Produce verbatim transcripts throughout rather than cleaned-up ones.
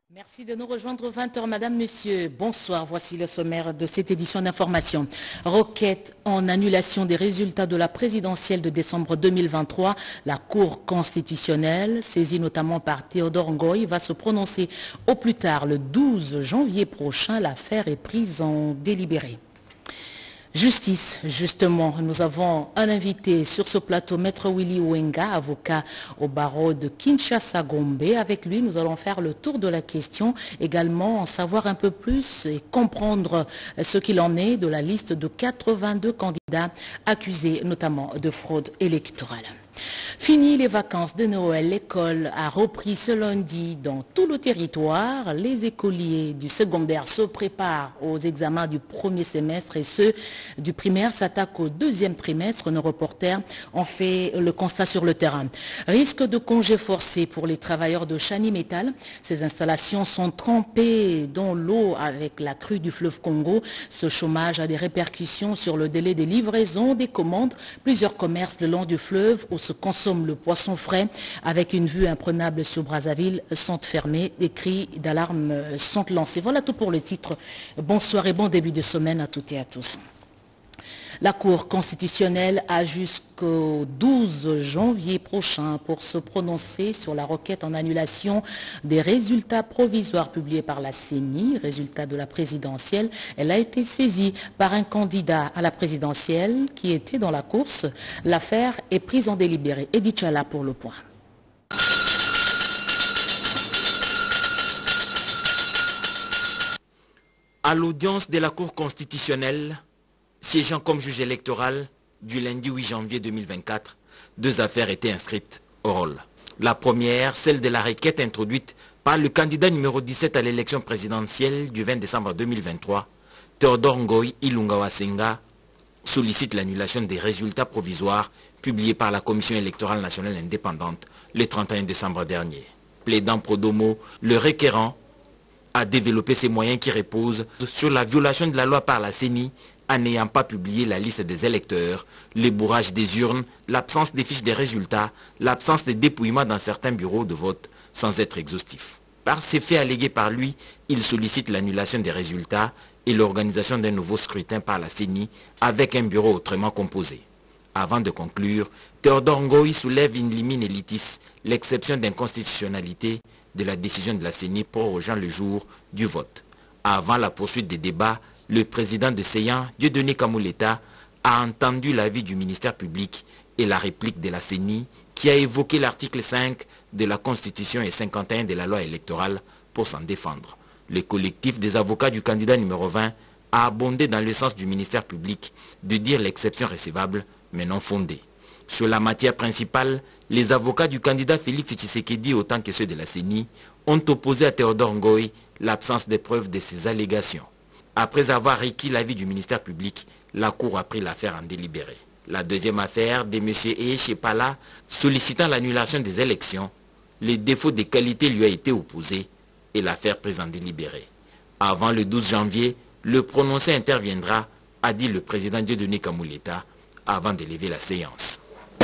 Merci de nous rejoindre vingt heures, Madame, Monsieur. Bonsoir, voici le sommaire de cette édition d'information. Requête en annulation des résultats de la présidentielle de décembre deux mille vingt-trois. La Cour constitutionnelle, saisie notamment par Théodore Ngoï, va se prononcer au plus tard le douze janvier prochain. L'affaire est prise en délibéré. Justice, justement, nous avons un invité sur ce plateau, Maître Willy Wenga, avocat au barreau de Kinshasa-Gombe. Avec lui, nous allons faire le tour de la question, également en savoir un peu plus et comprendre ce qu'il en est de la liste de quatre-vingt-deux candidats accusés notamment de fraude électorale. Fini les vacances de Noël, l'école a repris ce lundi dans tout le territoire. Les écoliers du secondaire se préparent aux examens du premier semestre et ceux du primaire s'attaquent au deuxième trimestre. Nos reporters ont fait le constat sur le terrain. Risque de congé forcé pour les travailleurs de Chani Metal. Ces installations sont trempées dans l'eau avec la crue du fleuve Congo. Ce chômage a des répercussions sur le délai des livraisons des commandes. Plusieurs commerces le long du fleuve où se consomme le poisson frais avec une vue imprenable sur Brazzaville sont fermés. Des cris d'alarme sont lancés. Voilà tout pour le titre. Bonsoir et bon début de semaine à toutes et à tous. La Cour constitutionnelle a jusqu'au douze janvier prochain pour se prononcer sur la requête en annulation des résultats provisoires publiés par la C E N I, résultats de la présidentielle. Elle a été saisie par un candidat à la présidentielle qui était dans la course. L'affaire est prise en délibéré. Edith Chala pour le point. À l'audience de la Cour constitutionnelle, siégeant comme juge électoral du lundi huit janvier deux mille vingt-quatre, deux affaires étaient inscrites au rôle. La première, celle de la requête introduite par le candidat numéro dix-sept à l'élection présidentielle du vingt décembre deux mille vingt-trois, Théodore Ngoï Ilunga Wasenga, sollicite l'annulation des résultats provisoires publiés par la Commission électorale nationale indépendante le trente et un décembre dernier. Plaidant pro domo, le requérant a développé ses moyens qui reposent sur la violation de la loi par la C E N I en n'ayant pas publié la liste des électeurs, le bourrage des urnes, l'absence des fiches des résultats, l'absence de dépouillement dans certains bureaux de vote sans être exhaustif. Par ces faits allégués par lui, il sollicite l'annulation des résultats et l'organisation d'un nouveau scrutin par la C E N I avec un bureau autrement composé. Avant de conclure, Théodore Ngoï soulève in limine litis l'exception d'inconstitutionnalité de la décision de la C E N I prorogeant le jour du vote. Avant la poursuite des débats, le président de Séyan, Dieudonné Kamuleta, a entendu l'avis du ministère public et la réplique de la C E N I qui a évoqué l'article cinq de la Constitution et cinquante et un de la loi électorale pour s'en défendre. Le collectif des avocats du candidat numéro vingt a abondé dans le sens du ministère public de dire l'exception recevable mais non fondée. Sur la matière principale, les avocats du candidat Félix Tshisekedi autant que ceux de la C E N I ont opposé à Théodore Ngoï l'absence de preuves de ces allégations. Après avoir requis l'avis du ministère public, la Cour a pris l'affaire en délibéré. La deuxième affaire de M. Eyechepala sollicitant l'annulation des élections, les défauts de qualité lui a été opposé et l'affaire prise en délibéré. Avant le douze janvier, le prononcé interviendra, a dit le président Dieudonné Kamuleta, avant de lever la séance.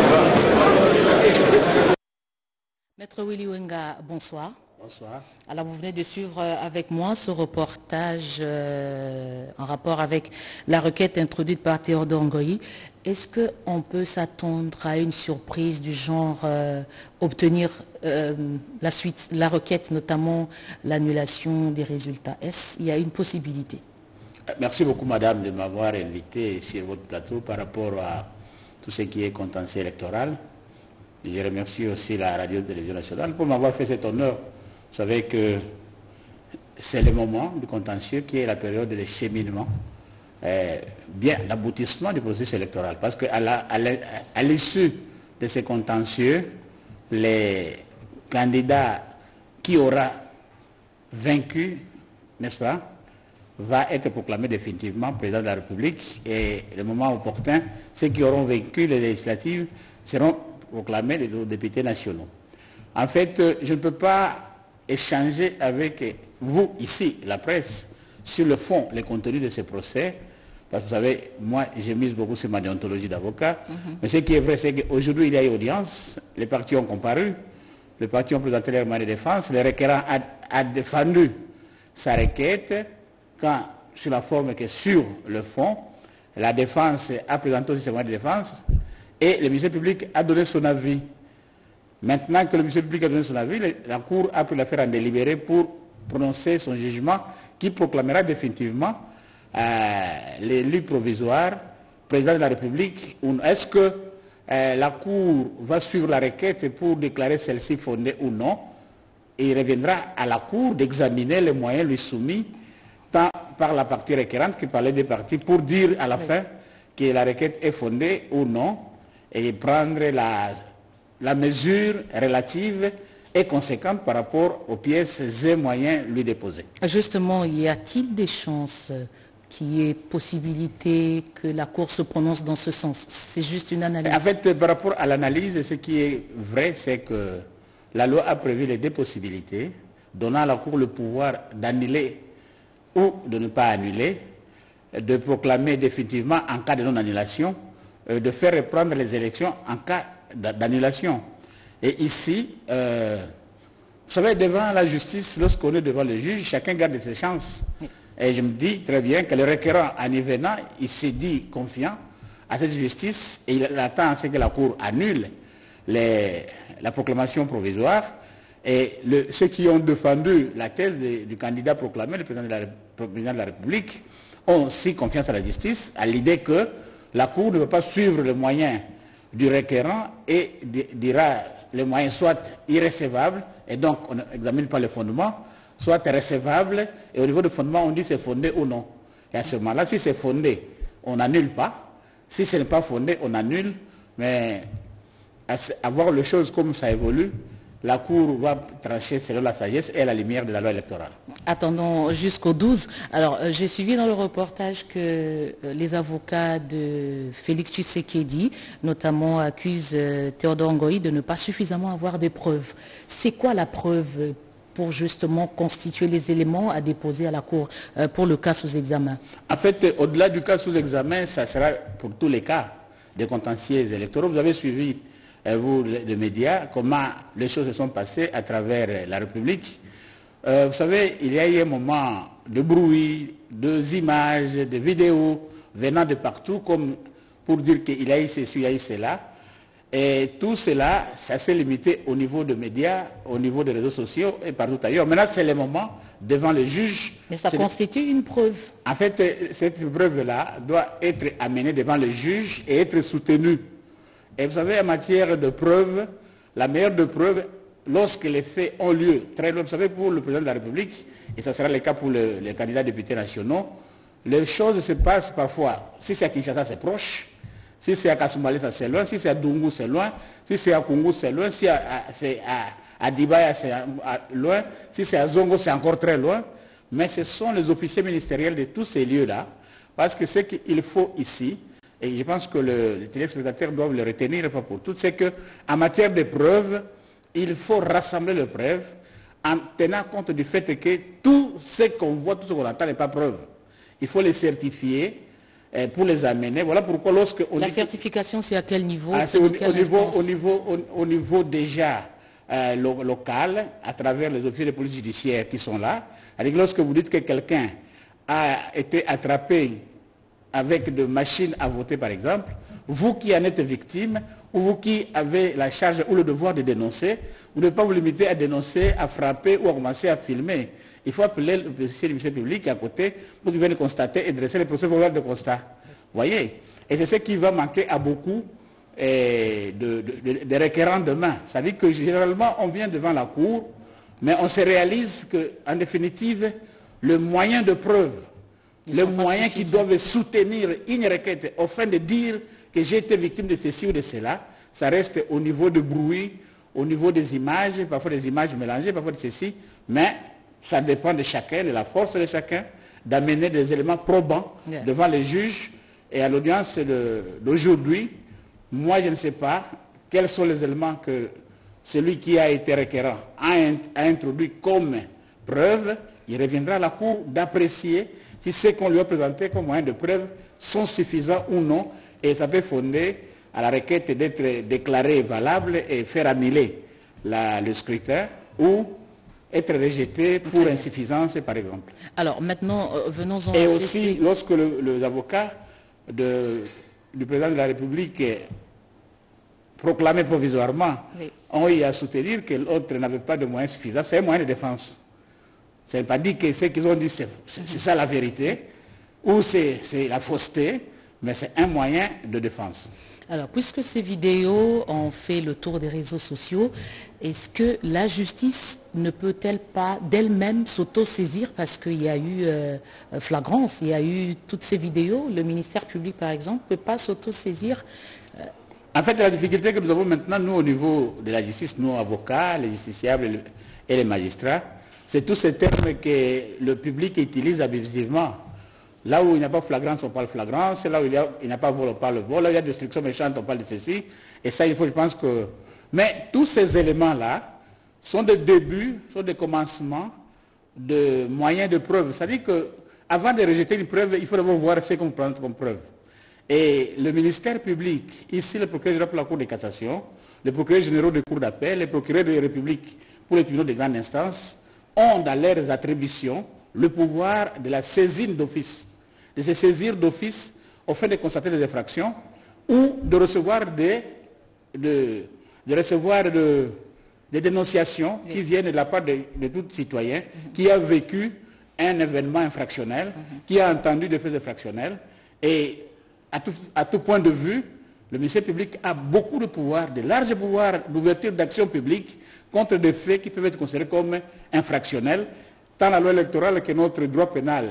Maître Willy Wenga, bonsoir. Bonsoir. Alors vous venez de suivre avec moi ce reportage euh, en rapport avec la requête introduite par Théodore Ngoï. Est-ce qu'on peut s'attendre à une surprise du genre euh, obtenir euh, la suite, la requête, notamment l'annulation des résultats? Est-ce qu'il y a une possibilité? Merci beaucoup madame de m'avoir invité sur votre plateau par rapport à tout ce qui est contentieux électoral. Je remercie aussi la radio-télévision nationale pour m'avoir fait cet honneur. Vous savez que c'est le moment du contentieux qui est la période de cheminement, euh, bien l'aboutissement du processus électoral. Parce qu'à l'issue de ces contentieux, les candidats qui aura vaincu, n'est-ce pas, va être proclamé définitivement président de la République et le moment opportun, ceux qui auront vaincu les législatives seront proclamés les députés nationaux. En fait, je ne peux pas échanger avec vous ici, la presse, sur le fond, les contenus de ce procès, parce que vous savez, moi j'ai mis beaucoup sur ma déontologie d'avocat, mm-hmm. mais ce qui est vrai, c'est qu'aujourd'hui il y a eu audience, les partis ont comparu, les parties ont présenté leur moyen de défense, le requérant a, a défendu sa requête, quand sur la forme que sur le fond, la défense a présenté aussi ses moyens de défense, et le ministère public a donné son avis. Maintenant que le ministère public a donné son avis, la Cour a pris l'affaire en délibéré pour prononcer son jugement qui proclamera définitivement euh, l'élu provisoire, président de la République. Est-ce que euh, la Cour va suivre la requête pour déclarer celle-ci fondée ou non? Et il reviendra à la Cour d'examiner les moyens lui soumis, tant par la partie requérante que par les deux parties, pour dire à la oui. fin que la requête est fondée ou non, et prendre la, la mesure relative et conséquente par rapport aux pièces et moyens lui déposés. Justement, y a-t-il des chances qu'il y ait possibilité que la Cour se prononce dans ce sens? C'est juste une analyse. En fait, par rapport à l'analyse, ce qui est vrai, c'est que la loi a prévu les deux possibilités, donnant à la Cour le pouvoir d'annuler ou de ne pas annuler, de proclamer définitivement en cas de non-annulation, de faire reprendre les élections en cas d'annulation. Et ici, euh, vous savez, devant la justice, lorsqu'on est devant le juge, chacun garde ses chances. Et je me dis très bien que le requérant, en y venant, il s'est dit confiant à cette justice et il attend à ce que la Cour annule les, la proclamation provisoire. Et le, ceux qui ont défendu la thèse de, du candidat proclamé, le président de, la, le président de la République, ont aussi confiance à la justice, à l'idée que la Cour ne peut pas suivre les moyens du requérant et dira les moyens soit irrécevables, et donc on n'examine pas le fondement, soit recevable, et au niveau du fondement, on dit c'est fondé ou non. Et à ce moment-là, si c'est fondé, on n'annule pas. Si ce n'est pas fondé, on annule. Mais à, à voir les choses comme ça évolue, la Cour va trancher selon la sagesse et à la lumière de la loi électorale. Attendons jusqu'au douze. Alors, euh, j'ai suivi dans le reportage que euh, les avocats de Félix Tshisekedi, notamment, accusent euh, Théodore Ngoï de ne pas suffisamment avoir des preuves. C'est quoi la preuve pour justement constituer les éléments à déposer à la Cour euh, pour le cas sous examen? En fait, au-delà du cas sous examen, ça sera pour tous les cas des contentieux électoraux. Vous avez suivi vous, les médias, comment les choses se sont passées à travers la République. Euh, vous savez, il y a eu un moment de bruit, de images, de vidéos venant de partout, comme pour dire qu'il y a eu ceci, il y a eu cela. Et tout cela, ça s'est limité au niveau des médias, au niveau des réseaux sociaux et partout ailleurs. Maintenant, c'est le moment devant le juge. Mais ça constitue le... une preuve. En fait, cette preuve-là doit être amenée devant le juge et être soutenue. Et vous savez, en matière de preuves, la meilleure de preuves, lorsque les faits ont lieu, très loin, vous savez, pour le président de la République, et ça sera le cas pour le, les candidats députés nationaux, les choses se passent parfois, si c'est à Kinshasa, c'est proche, si c'est à Kasumbalé, ça c'est loin, si c'est à Dungu, c'est loin, si c'est à Kungu, c'est loin, si c'est à, à, à Dibaya, c'est loin, si c'est à Zongo, c'est encore très loin, mais ce sont les officiers ministériels de tous ces lieux-là, parce que ce qu'il faut ici, et je pense que le, les téléspectateurs doivent le retenir une fois pour toutes, c'est qu'en matière de preuves, il faut rassembler les preuves en tenant compte du fait que tout ce qu'on voit, tout ce qu'on entend n'est pas preuve. Il faut les certifier eh, pour les amener. Voilà pourquoi lorsque... On La dit certification, c'est à quel niveau? ah, c'est au, au, niveau, au, niveau, au, au niveau déjà euh, lo, local, à travers les officiers de police judiciaire qui sont là. C'est-à-dire que lorsque vous dites que quelqu'un a été attrapé avec des machines à voter, par exemple, vous qui en êtes victime, ou vous qui avez la charge ou le devoir de dénoncer, vous ne pouvez pas vous limiter à dénoncer, à frapper ou à commencer à filmer. Il faut appeler le policier du ministère public à côté pour qu'il vienne constater et dresser les procès verbaux de constat. Vous voyez? Et c'est ce qui va manquer à beaucoup eh, de, de, de, de requérants demain. C'est-à-dire que généralement, on vient devant la Cour, mais on se réalise qu'en définitive, le moyen de preuve, les moyens qui doivent soutenir une requête au fin de dire que j'ai été victime de ceci ou de cela, ça reste au niveau du bruit, au niveau des images, parfois des images mélangées, parfois de ceci, mais ça dépend de chacun, de la force de chacun, d'amener des éléments probants yeah. devant les juges. Et à l'audience d'aujourd'hui, moi je ne sais pas quels sont les éléments que celui qui a été requérant a, a introduit comme preuve. Il reviendra à la Cour d'apprécier si ce qu'on lui a présenté comme moyen de preuve sont suffisants ou non, et ça peut fonder à la requête d'être déclarée valable et faire annuler la, le scrutin ou être rejeté pour insuffisance, par exemple. Alors maintenant, euh, venons-en Et à aussi, ces... lorsque le, les avocats de, du président de la République proclamés provisoirement oui. ont eu à soutenir que l'autre n'avait pas de moyens suffisants, c'est un moyen de défense. Ça ne veut pas dire que ce qu'ils ont dit, c'est ça la vérité, ou c'est la fausseté, mais c'est un moyen de défense. Alors, puisque ces vidéos ont fait le tour des réseaux sociaux, est-ce que la justice ne peut-elle pas d'elle-même s'auto-saisir parce qu'il y a eu euh, flagrance, il y a eu toutes ces vidéos, le ministère public par exemple ne peut pas s'auto-saisir euh... En fait, la difficulté que nous avons maintenant, nous, au niveau de la justice, nous, avocats, les justiciables et les magistrats, c'est tous ces termes que le public utilise abusivement. Là où il n'y a pas flagrance, on parle flagrance. Là où il n'y a, a pas vol, on parle vol. Là où il y a destruction méchante, on parle de ceci. Et ça, il faut, je pense que... Mais tous ces éléments-là sont des débuts, sont des commencements de moyens de preuve. C'est-à-dire qu'avant de rejeter une preuve, il faut d'abord voir ce qu'on prend comme preuve. Et le ministère public, ici le procureur général pour la Cour de cassation, le procureur général des cours d'appel, les procureurs de la République pour les tribunaux de grande instance, ont dans leurs attributions le pouvoir de la saisine d'office. De se saisir d'office au fait de constater des infractions ou de recevoir des, de, de recevoir de, des dénonciations oui. qui viennent de la part de, de tout citoyen mm-hmm. qui a vécu un événement infractionnel, mm-hmm. qui a entendu des faits infractionnels. Et à tout, à tout point de vue, le ministère public a beaucoup de pouvoir, de larges pouvoirs d'ouverture d'action publique contre des faits qui peuvent être considérés comme infractionnels, tant la loi électorale que notre droit pénal.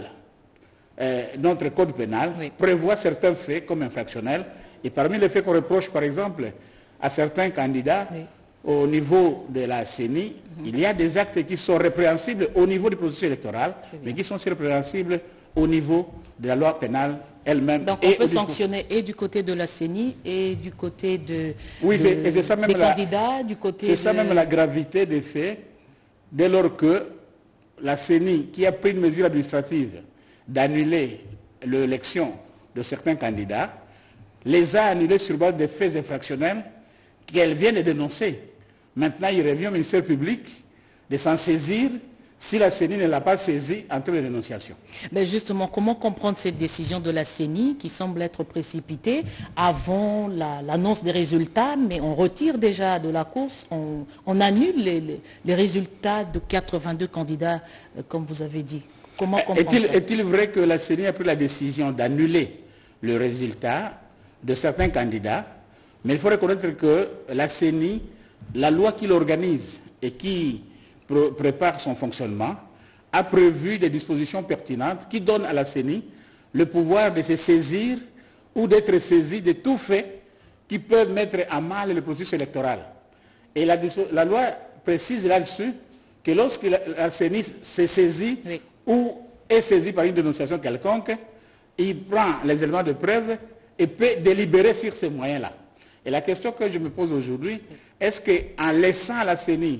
Euh, notre code pénal oui. prévoit certains faits comme infractionnels. Et parmi les faits qu'on reproche, par exemple, à certains candidats, oui. au niveau de la C E N I, mm-hmm. il y a des actes qui sont répréhensibles au niveau du processus électoral, mais qui sont aussi répréhensibles au niveau de la loi pénale elle-même. Donc on peut sanctionner et du côté de la C E N I et du côté de, oui, de, et c'est ça même des la, candidats, du côté C'est de... ça même la gravité des faits, dès lors que la C E N I, qui a pris une mesure administrative d'annuler l'élection de certains candidats, les a annulés sur base des faits infractionnels qu'elle vient de dénoncer. Maintenant, il revient au ministère public de s'en saisir si la C E N I ne l'a pas saisi en termes de dénonciation. Mais justement, comment comprendre cette décision de la C E N I qui semble être précipitée avant l'annonce la, des résultats, mais on retire déjà de la course, on, on annule les, les, les résultats de quatre-vingt-deux candidats, euh, comme vous avez dit. Comment comprendre ça ? Est-il vrai que la C E N I a pris la décision d'annuler le résultat de certains candidats? Mais il faut reconnaître que la C E N I, la loi qui l'organise et qui pr prépare son fonctionnement, a prévu des dispositions pertinentes qui donnent à la C E N I le pouvoir de se saisir ou d'être saisi de tout fait qui peuvent mettre à mal le processus électoral. Et la, la loi précise là-dessus que lorsque la, la C E N I se saisit oui. ou est saisie par une dénonciation quelconque, il prend les éléments de preuve et peut délibérer sur ces moyens-là. Et la question que je me pose aujourd'hui, est-ce qu'en laissant à la C E N I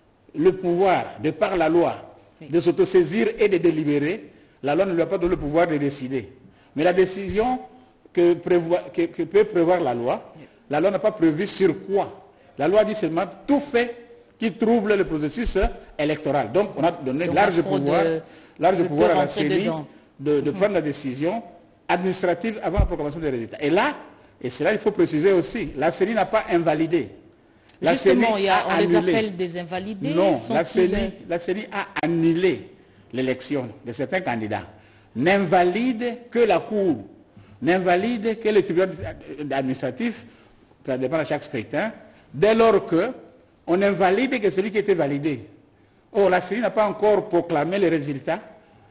le pouvoir, de par la loi, oui. de s'autosaisir et de délibérer, la loi ne lui a pas donné le pouvoir de décider. Mais la décision que, prévoit, que, que peut prévoir la loi, oui. la loi n'a pas prévu sur quoi. La loi dit seulement tout fait qui trouble le processus électoral. Donc on a donné Donc, large pouvoir, de, large pouvoir à la C E N I de, de mmh. prendre la décision administrative avant la proclamation des résultats. Et là, et c'est là il faut préciser aussi, la C E N I n'a pas invalidé. La Justement, C E N I il y a, on annulé. les appelle des invalidés. Non, la C E N I, la C E N I a annulé l'élection de certains candidats. N'invalide que la Cour, n'invalide que le tribunal administratif, ça dépend de chaque scrutin, dès lors que on invalide que celui qui était validé. Or, la C E N I n'a pas encore proclamé les résultats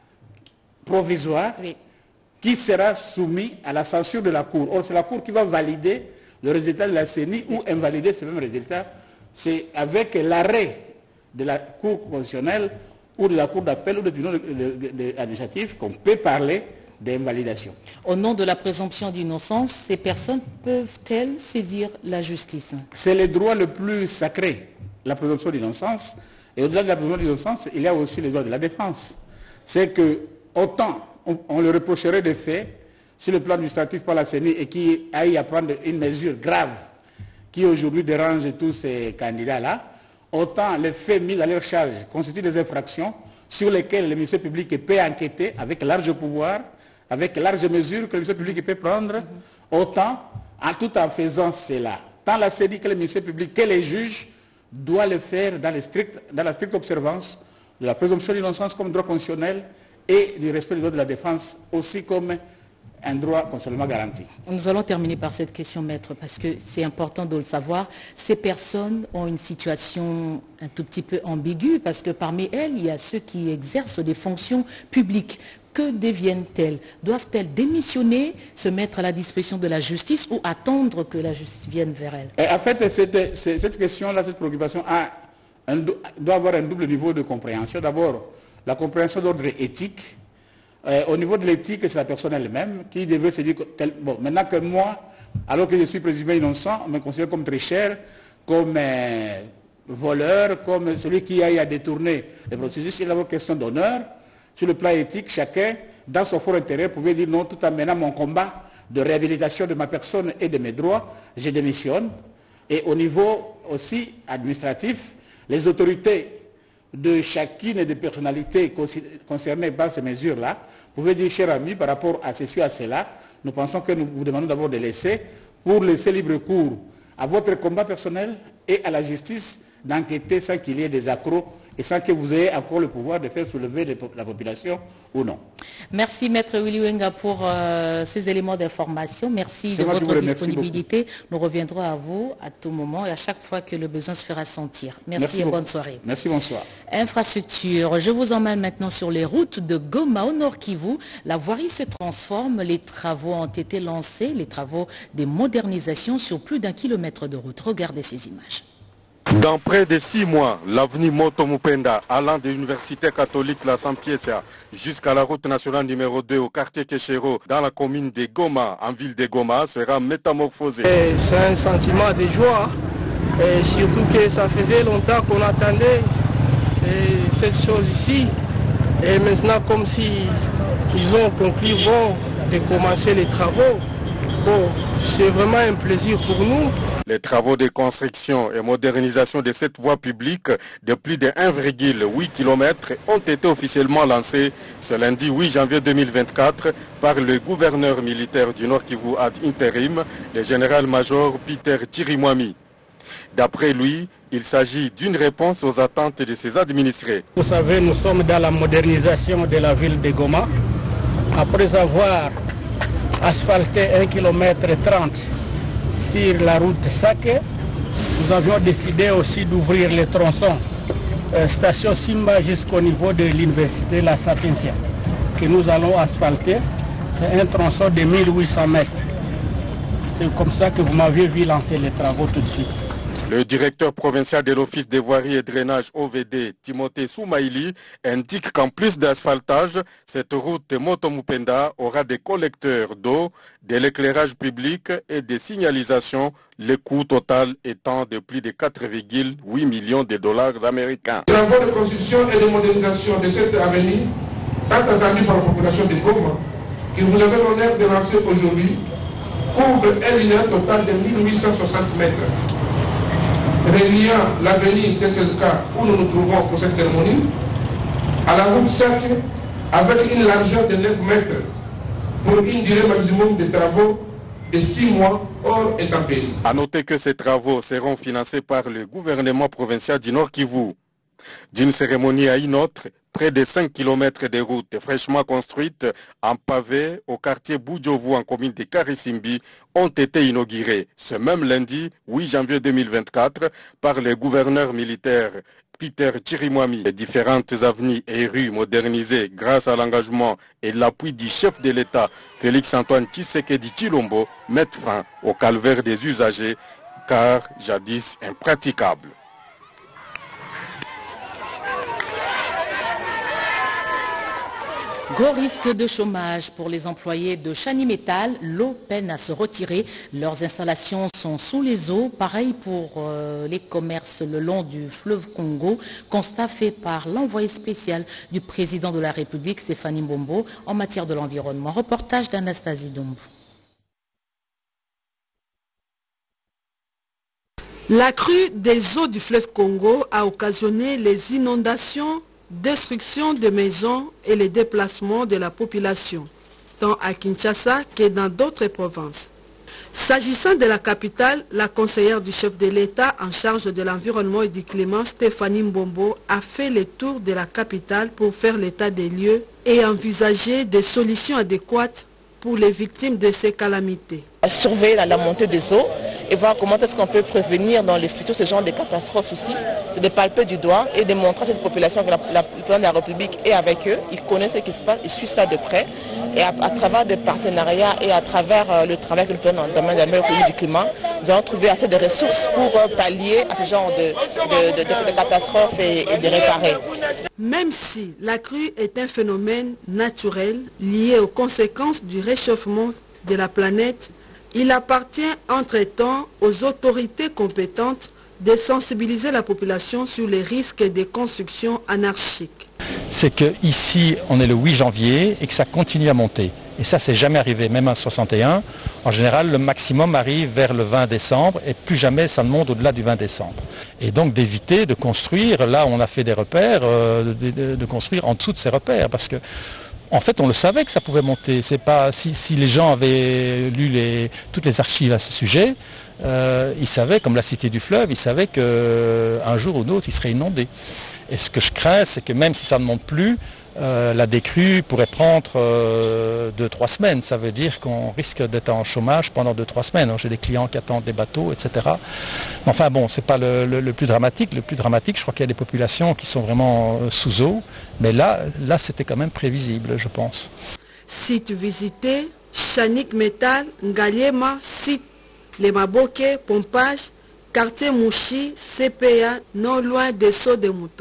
provisoires oui. qui sera soumis à la censure de la Cour. Or, c'est la Cour qui va valider le résultat de la C E N I ou invalider ce même résultat. C'est avec l'arrêt de la Cour constitutionnelle ou de la Cour d'appel ou de tribunal administratif qu'on peut parler d'invalidation. Au nom de la présomption d'innocence, ces personnes peuvent-elles saisir la justice? C'est le droit le plus sacré, la présomption d'innocence. Et au-delà de la présomption d'innocence, il y a aussi le droit de la défense. C'est que autant on, on le reprocherait des faits sur le plan administratif par la C E N I et qui aille à prendre une mesure grave qui aujourd'hui dérange tous ces candidats-là, autant les faits mis à leur charge constituent des infractions sur lesquelles le ministère public peut enquêter avec large pouvoir, avec large mesure que le ministère public peut prendre, mm-hmm. autant, en tout en faisant cela, tant la C E D I que le ministère public, que les juges doivent le faire dans, les strictes, dans la stricte observance de la présomption d'innocence comme droit constitutionnel et du respect des droits de la défense aussi comme un droit constitutionnellement garanti. Nous allons terminer par cette question, maître, parce que c'est important de le savoir. Ces personnes ont une situation un tout petit peu ambiguë, parce que parmi elles, il y a ceux qui exercent des fonctions publiques. Que deviennent-elles? Doivent-elles démissionner, se mettre à la disposition de la justice ou attendre que la justice vienne vers elles? Et en fait, cette, cette question-là, cette préoccupation a un, doit avoir un double niveau de compréhension. D'abord, la compréhension d'ordre éthique. Euh, au niveau de l'éthique, c'est la personne elle-même qui devait se dire que, tel, bon, maintenant que moi, alors que je suis présumé innocent, on me considère comme très cher, comme euh, voleur, comme celui qui a, a détourné les processus. C'est d'abord question d'honneur. Sur le plan éthique, chacun, dans son fort intérêt, pouvait dire non, tout en menant mon combat de réhabilitation de ma personne et de mes droits, je démissionne. Et au niveau aussi administratif, les autorités de chacune des personnalités concernées par ces mesures-là pouvaient dire, cher ami, par rapport à ceci ou à cela, nous pensons que nous vous demandons d'abord de laisser, pour laisser libre cours à votre combat personnel et à la justice d'enquêter sans qu'il y ait des accros et sans que vous ayez encore le pouvoir de faire soulever la population ou non. Merci Maître Willy Wenga pour euh, ces éléments d'information. Merci de votre disponibilité. Nous reviendrons à vous à tout moment et à chaque fois que le besoin se fera sentir. Merci, Merci et beaucoup. Bonne soirée. Merci, bonsoir. Infrastructure, je vous emmène maintenant sur les routes de Goma au Nord Kivu. La voirie se transforme, les travaux ont été lancés, les travaux des modernisations sur plus d'un kilomètre de route. Regardez ces images. Dans près de six mois, l'avenue Moto Mupenda, allant de l'université catholique La Sampiesia jusqu'à la route nationale numéro deux au quartier Keshero, dans la commune de Goma, en ville de Goma, sera métamorphosée. C'est un sentiment de joie, et surtout que ça faisait longtemps qu'on attendait cette chose ici. Et maintenant, comme si ils ont conclu bon, de commencer les travaux, bon, c'est vraiment un plaisir pour nous. Les travaux de construction et modernisation de cette voie publique de plus de un virgule huit kilomètres ont été officiellement lancés ce lundi huit janvier deux mille vingt-quatre par le gouverneur militaire du Nord Kivu ad intérim, le général-major Peter Chirimwami. D'après lui, il s'agit d'une réponse aux attentes de ses administrés. Vous savez, nous sommes dans la modernisation de la ville de Goma. Après avoir asphalté un kilomètre trente sur la route Sake, nous avions décidé aussi d'ouvrir les tronçons euh, station Simba jusqu'au niveau de l'université La Sapientia que nous allons asphalter. C'est un tronçon de mille huit cents mètres. C'est comme ça que vous m'aviez vu lancer les travaux tout de suite. Le directeur provincial de l'Office des voiries et drainage O V D, Timothée Soumaïli, indique qu'en plus d'asphaltage, cette route Moto-Mupenda aura des collecteurs d'eau, de l'éclairage public et des signalisations, le coût total étant de plus de quatre virgule huit millions de dollars américains. Les travaux de construction et de modernisation de cette avenue, tant attendue par la population de Goma, que vous avez l'honneur de lancer aujourd'hui, couvre un linéaire total de mille huit cent soixante mètres. Reliant l'avenue C C L K où nous nous trouvons pour cette cérémonie à la route cinq avec une largeur de neuf mètres pour une durée maximum de travaux de six mois hors intempéries. A noter que ces travaux seront financés par le gouvernement provincial du Nord Kivu. D'une cérémonie à une autre, près de cinq kilomètres de routes fraîchement construites en pavé au quartier Boudjovu en commune de Karisimbi ont été inaugurées ce même lundi huit janvier deux mille vingt-quatre par le gouverneur militaire Peter Chirimwami. Les différentes avenues et rues modernisées grâce à l'engagement et l'appui du chef de l'État Félix-Antoine Tshisekedi Tshilombo mettent fin au calvaire des usagers car jadis impraticable. Gros risque de chômage pour les employés de Chani Metal. L'eau peine à se retirer. Leurs installations sont sous les eaux. Pareil pour euh, les commerces le long du fleuve Congo. Constat fait par l'envoyé spécial du président de la République, Stéphanie Mbombo, en matière de l'environnement. Reportage d'Anastasie Dombo. La crue des eaux du fleuve Congo a occasionné les inondations, destruction de maisons et les déplacements de la population, tant à Kinshasa que dans d'autres provinces. S'agissant de la capitale, la conseillère du chef de l'État en charge de l'environnement et du climat, Stéphanie Mbombo, a fait le tour de la capitale pour faire l'état des lieux et envisager des solutions adéquates pour les victimes de ces calamités. Surveiller la, la montée des eaux et voir comment est-ce qu'on peut prévenir dans le futur ce genre de catastrophes ici, de palper du doigt et de montrer à cette population que la, la, le président de la République est avec eux, ils connaissent ce qui se passe, ils suivent ça de près. Et à, à travers des partenariats et à travers euh, le travail que nous faisons dans le domaine de l'amélioration du climat, nous allons trouver assez de ressources pour euh, pallier à ce genre de, de, de, de, de catastrophes et, et de réparer. Même si la crue est un phénomène naturel lié aux conséquences du réchauffement de la planète, il appartient entre-temps aux autorités compétentes de sensibiliser la population sur les risques des constructions anarchiques. C'est qu'ici, on est le huit janvier et que ça continue à monter. Et ça, c'est jamais arrivé, même en soixante et un. En général, le maximum arrive vers le vingt décembre et plus jamais ça ne monte au-delà du vingt décembre. Et donc d'éviter de construire, là on a fait des repères, euh, de, de, de construire en dessous de ces repères. Parce que en fait, on le savait que ça pouvait monter. C'est pas si, si les gens avaient lu les, toutes les archives à ce sujet, euh, ils savaient, comme la Cité du Fleuve, ils savaient qu'un jour ou l'autre, ils seraient inondés. Et ce que je crains, c'est que même si ça ne monte plus, euh, la décrue pourrait prendre euh, deux, trois semaines. Ça veut dire qu'on risque d'être en chômage pendant deux, trois semaines. J'ai des clients qui attendent des bateaux, et cetera. Mais enfin bon, c'est pas le, le, le plus dramatique. Le plus dramatique, je crois qu'il y a des populations qui sont vraiment sous eau. Mais là, là c'était quand même prévisible, je pense. Site visité, Chanik Metal, Ngaliema, site Les Maboke, Pompage, quartier Mouchi, C P A, non loin des Sauts de Mouton.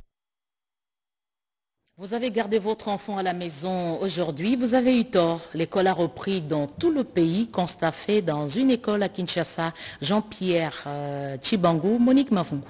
Vous avez gardé votre enfant à la maison aujourd'hui, vous avez eu tort. L'école a repris dans tout le pays, constat fait dans une école à Kinshasa. Jean-Pierre euh, Chibangu, Monique Mavungu.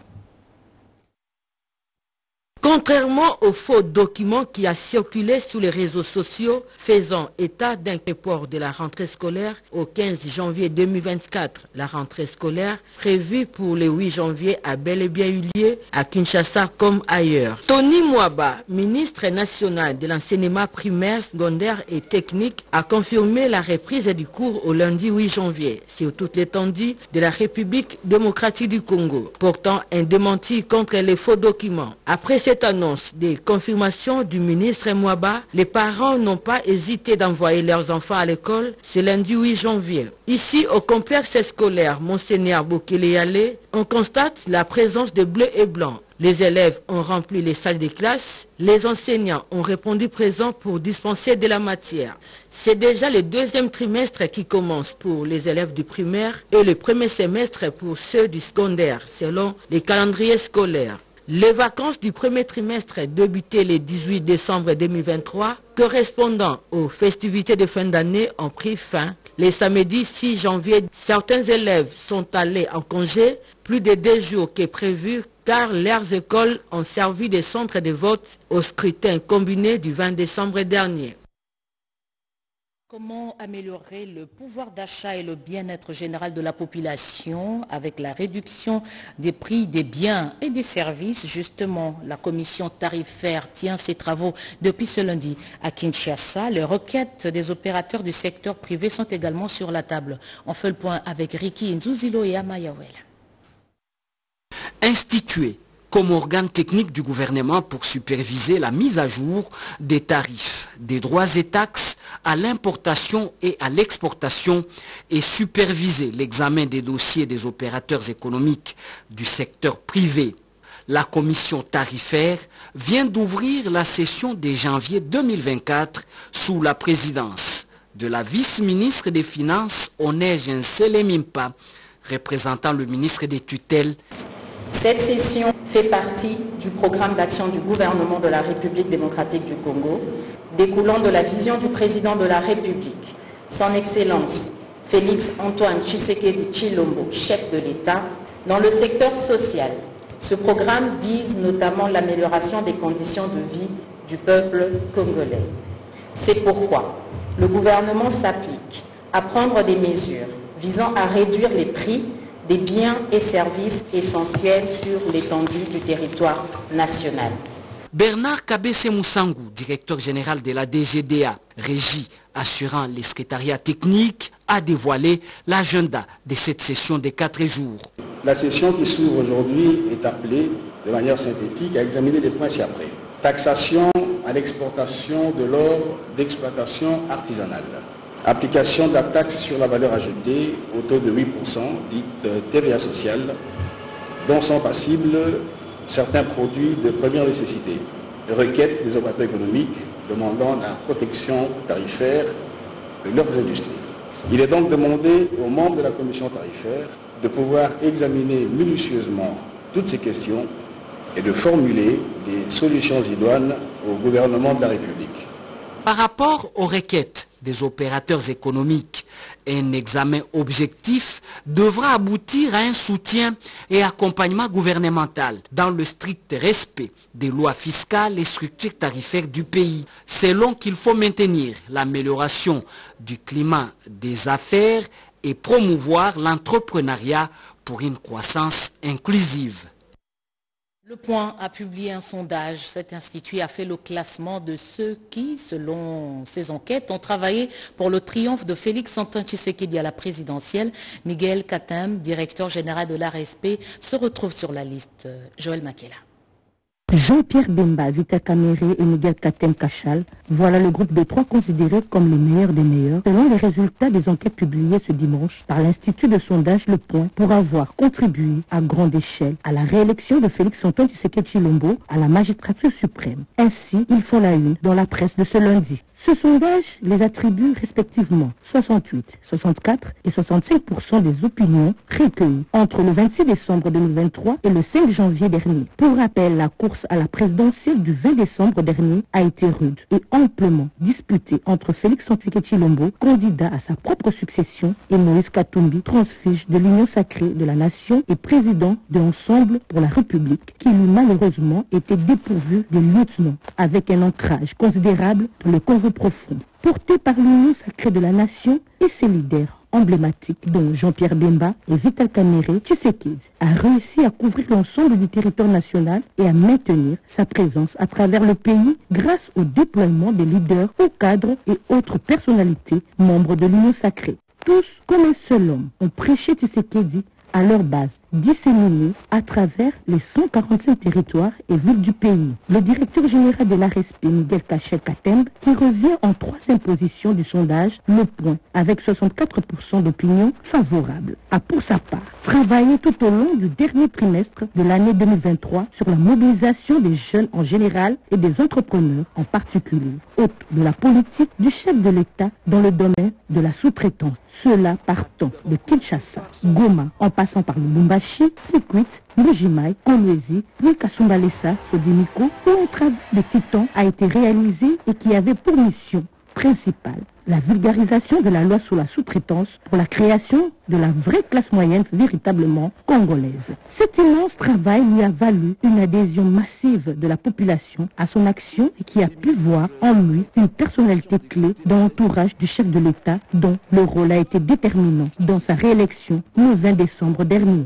Contrairement aux faux documents qui a circulé sur les réseaux sociaux faisant état d'un report de la rentrée scolaire au quinze janvier deux mille vingt-quatre, la rentrée scolaire prévue pour le huit janvier a bel et bien eu lieu à Kinshasa comme ailleurs. Tony Mwaba, ministre national de l'enseignement primaire, secondaire et technique, a confirmé la reprise du cours au lundi huit janvier sur toute l'étendue de la République démocratique du Congo, portant un démenti contre les faux documents. Après cette annonce des confirmations du ministre Mwaba, les parents n'ont pas hésité d'envoyer leurs enfants à l'école ce lundi huit janvier. Ici, au complexe scolaire Monseigneur Bokele-Yale, on constate la présence de bleus et blancs. Les élèves ont rempli les salles de classe, les enseignants ont répondu présents pour dispenser de la matière. C'est déjà le deuxième trimestre qui commence pour les élèves du primaire et le premier semestre pour ceux du secondaire, selon les calendriers scolaires. Les vacances du premier trimestre débutées le dix-huit décembre deux mille vingt-trois, correspondant aux festivités de fin d'année, ont pris fin. Le samedi six janvier, certains élèves sont allés en congé plus de deux jours que prévu car leurs écoles ont servi de centre de vote au scrutin combiné du vingt décembre dernier. Comment améliorer le pouvoir d'achat et le bien-être général de la population avec la réduction des prix des biens et des services? Justement, la commission tarifaire tient ses travaux depuis ce lundi à Kinshasa. Les requêtes des opérateurs du secteur privé sont également sur la table. On fait le point avec Ricky Nzuzilo et Amayawel. Institué comme organe technique du gouvernement pour superviser la mise à jour des tarifs, des droits et taxes à l'importation et à l'exportation et superviser l'examen des dossiers des opérateurs économiques du secteur privé. La commission tarifaire vient d'ouvrir la session de janvier deux mille vingt-quatre sous la présidence de la vice-ministre des Finances, Onege Nselemimpa, représentant le ministre des tutelles. Cette session fait partie du programme d'action du gouvernement de la République démocratique du Congo, découlant de la vision du président de la République, son Excellence Félix Antoine Tshisekedi Tshilombo, chef de l'État, dans le secteur social. Ce programme vise notamment l'amélioration des conditions de vie du peuple congolais. C'est pourquoi le gouvernement s'applique à prendre des mesures visant à réduire les prix des biens et services essentiels sur l'étendue du territoire national. Bernard Kabese Moussangou, directeur général de la D G D A, régie assurant les secrétariats techniques, a dévoilé l'agenda de cette session de quatre jours. La session qui s'ouvre aujourd'hui est appelée, de manière synthétique, à examiner les points ci-après. Taxation à l'exportation de l'or d'exploitation artisanale. Application de la taxe sur la valeur ajoutée au taux de huit pour cent, dite T V A sociale, dont sont passibles certains produits de première nécessité. Requête des opérateurs économiques demandant la protection tarifaire de leurs industries. Il est donc demandé aux membres de la commission tarifaire de pouvoir examiner minutieusement toutes ces questions et de formuler des solutions idoines au gouvernement de la République. Par rapport aux requêtes des opérateurs économiques, un examen objectif devra aboutir à un soutien et accompagnement gouvernemental dans le strict respect des lois fiscales et structures tarifaires du pays, selon qu'il faut maintenir l'amélioration du climat des affaires et promouvoir l'entrepreneuriat pour une croissance inclusive. Le Point a publié un sondage. Cet institut a fait le classement de ceux qui, selon ses enquêtes, ont travaillé pour le triomphe de Félix Antoine Tshisekedi à la présidentielle. Miguel Katem, directeur général de l'A R S P, se retrouve sur la liste. Joël Makela. Jean-Pierre Bemba, Vital Kamerhe et Miguel Katem Kachal, voilà le groupe de trois considérés comme les meilleurs des meilleurs, selon les résultats des enquêtes publiées ce dimanche par l'Institut de sondage Le Point, pour avoir contribué à grande échelle à la réélection de Félix Antoine Tshisekedi Tshilombo à la magistrature suprême. Ainsi, ils font la une dans la presse de ce lundi. Ce sondage les attribue respectivement soixante-huit, soixante-quatre et soixante-cinq pour cent des opinions recueillies entre le vingt-six décembre deux mille vingt-trois et le cinq janvier dernier. Pour rappel, la course à la présidentielle du vingt décembre dernier a été rude et amplement disputée entre Félix Antoine Tshilombo, candidat à sa propre succession, et Moïse Katumbi, transfuge de l'Union sacrée de la nation et président de Ensemble pour la République, qui lui malheureusement était dépourvu de lieutenant, avec un ancrage considérable dans le Congo profond. Porté par l'Union sacrée de la nation et ses leaders emblématiques, dont Jean-Pierre Bemba et Vital Kamerhe, Tshisekedi a réussi à couvrir l'ensemble du territoire national et à maintenir sa présence à travers le pays grâce au déploiement des leaders, hauts cadres et autres personnalités membres de l'Union sacrée. Tous, comme un seul homme, ont prêché Tshisekedi à leur base, disséminée à travers les cent quarante-cinq territoires et villes du pays. Le directeur général de l'A R S P, Miguel Kachel Katembe, qui revient en troisième position du sondage Le Point, avec soixante-quatre pour cent d'opinions favorables, a pour sa part travaillé tout au long du dernier trimestre de l'année deux mille vingt-trois sur la mobilisation des jeunes en général et des entrepreneurs en particulier, hôte de la politique du chef de l'État dans le domaine de la sous-traitance. Cela partant de Kinshasa, Goma, en passant par le Lubumbashi, Kikwit, Mbujimaï, Kolwezi, puis Kasumbalesa, Sodimiko, où un travail de titan a été réalisé et qui avait pour mission principale la vulgarisation de la loi sur la sous-traitance pour la création de la vraie classe moyenne véritablement congolaise. Cet immense travail lui a valu une adhésion massive de la population à son action et qui a pu voir en lui une personnalité clé dans l'entourage du chef de l'État dont le rôle a été déterminant dans sa réélection le vingt décembre dernier.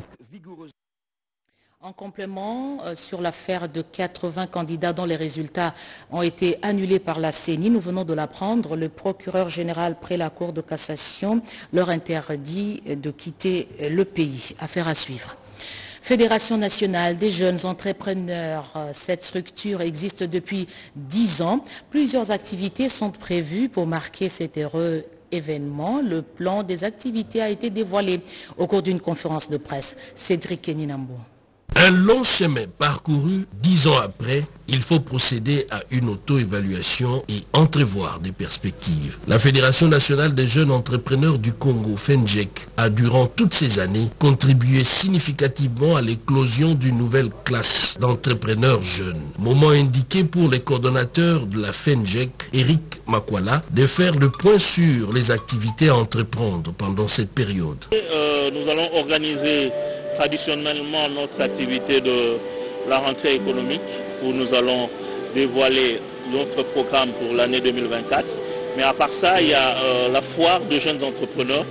En complément euh, sur l'affaire de quatre-vingts candidats dont les résultats ont été annulés par la C E N I, nous venons de l'apprendre, le procureur général près la Cour de cassation leur interdit de quitter le pays. Affaire à suivre. Fédération nationale des jeunes entrepreneurs, cette structure existe depuis dix ans. Plusieurs activités sont prévues pour marquer cet heureux événement. Le plan des activités a été dévoilé au cours d'une conférence de presse. Cédric Keninambo. Un long chemin parcouru, dix ans après, il faut procéder à une auto-évaluation et entrevoir des perspectives. La Fédération nationale des jeunes entrepreneurs du Congo, FENJEC, a durant toutes ces années contribué significativement à l'éclosion d'une nouvelle classe d'entrepreneurs jeunes. Moment indiqué pour les coordonnateurs de la FENJEC, Eric Makwala, de faire le point sur les activités à entreprendre pendant cette période. Euh, nous allons organiser traditionnellement notre activité de la rentrée économique où nous allons dévoiler notre programme pour l'année deux mille vingt-quatre. Mais à part ça, il y a euh, la foire de jeunes entrepreneurs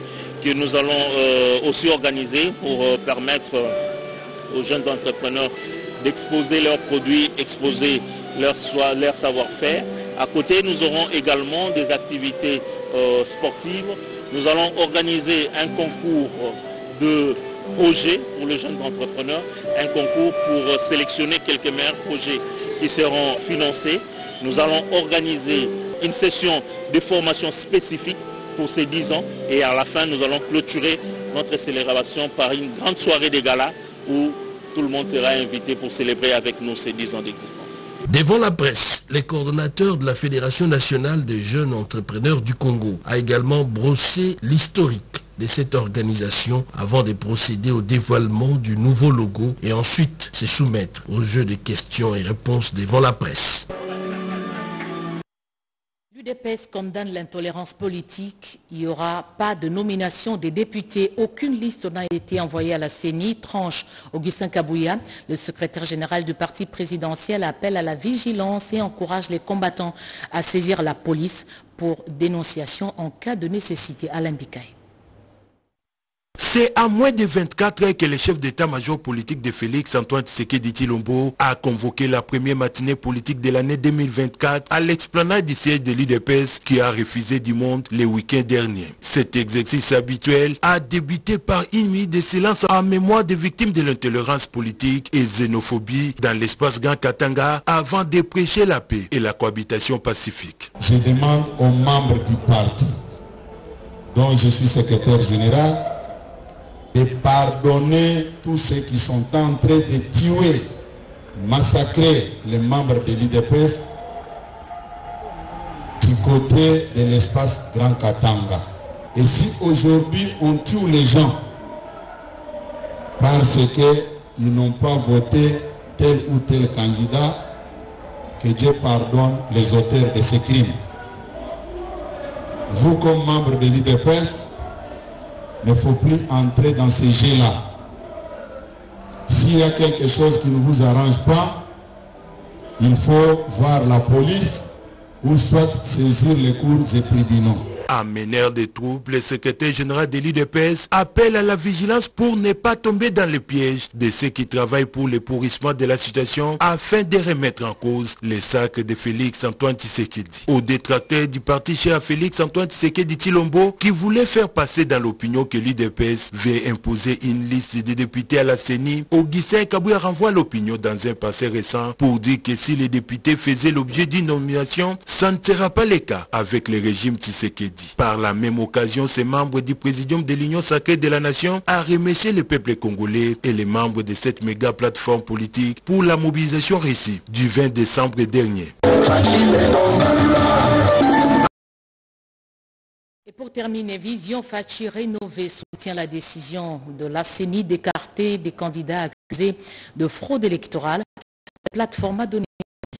que nous allons euh, aussi organiser pour euh, permettre euh, aux jeunes entrepreneurs d'exposer leurs produits, exposer leur, leur savoir-faire. À côté, nous aurons également des activités euh, sportives. Nous allons organiser un concours de projets pour les jeunes entrepreneurs, un concours pour sélectionner quelques meilleurs projets qui seront financés. Nous allons organiser une session de formation spécifique pour ces dix ans et à la fin, nous allons clôturer notre célébration par une grande soirée de gala où tout le monde sera invité pour célébrer avec nous ces dix ans d'existence. Devant la presse, le coordonnateur de la Fédération nationale des jeunes entrepreneurs du Congo a également brossé l'historique de cette organisation avant de procéder au dévoilement du nouveau logo et ensuite se soumettre au jeu de questions et réponses devant la presse. L'U D P S condamne l'intolérance politique. Il n'y aura pas de nomination des députés. Aucune liste n'a été envoyée à la C E N I. Tranche Augustin Kabouya, le secrétaire général du parti présidentiel, appelle à la vigilance et encourage les combattants à saisir la police pour dénonciation en cas de nécessité. Alain Bikaï. C'est à moins de vingt-quatre heures que le chef d'état-major politique de Félix Antoine Tshisekedi Tshilombo a convoqué la première matinée politique de l'année deux mille vingt-quatre à l'explanade du siège de l'U D P S qui a refusé du monde le week-end dernier. Cet exercice habituel a débuté par une minute de silence en mémoire des victimes de l'intolérance politique et xénophobie dans l'espace Grand Katanga avant de prêcher la paix et la cohabitation pacifique. Je demande aux membres du parti dont je suis secrétaire général de pardonner tous ceux qui sont en train de tuer, massacrer les membres de l'U D P S du côté de l'espace Grand Katanga. Et si aujourd'hui on tue les gens parce qu'ils n'ont pas voté tel ou tel candidat, que Dieu pardonne les auteurs de ces crimes. Vous comme membre de l'U D P S, il ne faut plus entrer dans ces jeux-là. S'il y a quelque chose qui ne vous arrange pas, il faut voir la police ou soit saisir les cours et tribunaux. En meneur de troupes, le secrétaire général de l'U D P S appelle à la vigilance pour ne pas tomber dans le piège de ceux qui travaillent pour le pourrissement de la situation afin de remettre en cause les sacs de Félix Antoine Tshisekedi. Aux détracteurs du parti cher à Félix Antoine Tshisekedi Tshilombo qui voulait faire passer dans l'opinion que l'U D P S veut imposer une liste de députés à la C E N I, Augustin Kabouya renvoie l'opinion dans un passé récent pour dire que si les députés faisaient l'objet d'une nomination, ça ne sera pas le cas avec le régime Tshisekedi. Par la même occasion, ces membres du présidium de l'Union sacrée de la nation a remercié le peuple congolais et les membres de cette méga plateforme politique pour la mobilisation réussie du vingt décembre dernier. Et pour terminer, Vision Fachi Rénové soutient la décision de la C E N I d'écarter des candidats accusés de fraude électorale. La plateforme a donné.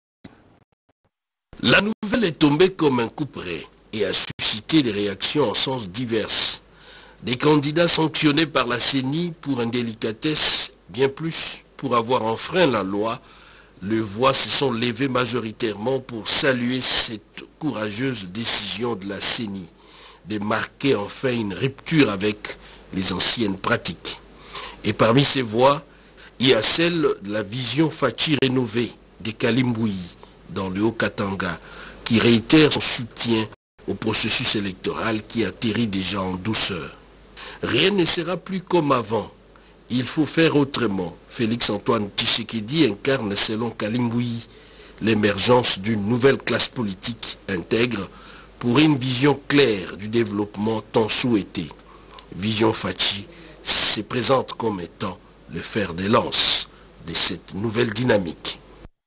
La nouvelle est tombée comme un coup près et a suscité des réactions en sens divers. Des candidats sanctionnés par la C E N I pour indélicatesse, bien plus pour avoir enfreint la loi, le voix se sont levés majoritairement pour saluer cette courageuse décision de la C E N I de marquer enfin une rupture avec les anciennes pratiques. Et parmi ces voix, il y a celle de la Vision Fachi Rénové de Kalimbouyi dans le Haut-Katanga qui réitère son soutien au processus électoral qui atterrit déjà en douceur. Rien ne sera plus comme avant. Il faut faire autrement. Félix Antoine Tshisekedi incarne selon Kalimbouyi l'émergence d'une nouvelle classe politique intègre pour une vision claire du développement tant souhaité. Vision Fachi se présente comme étant le fer de lance de cette nouvelle dynamique.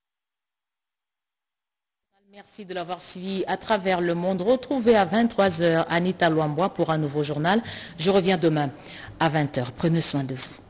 Merci de l'avoir suivi à travers le monde. Retrouvez à vingt-trois heures Anita Luambois pour un nouveau journal. Je reviens demain à vingt heures. Prenez soin de vous.